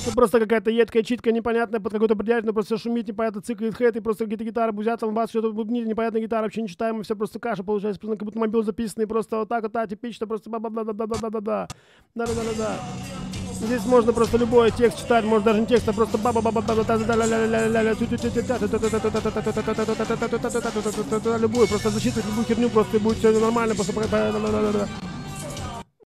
Ну, просто какая-то едкая читка непонятная под какой-то бродяжь, но просто шумит, непонятно, цикает хэт, и просто какие-то гитары бузят, там бас, что-то бубнит, непонятная гитара, вообще не читаемо, все просто каша получается, просто как будто мобил записанный, просто вот так вот, типично, просто ба-ба-ба-ба-ба-ба-ба-да. Да-да-да-да-да. Здесь можно просто любой текст читать, может даже не текст, а просто любую, просто зачитывать любую херню, просто будет все нормально, просто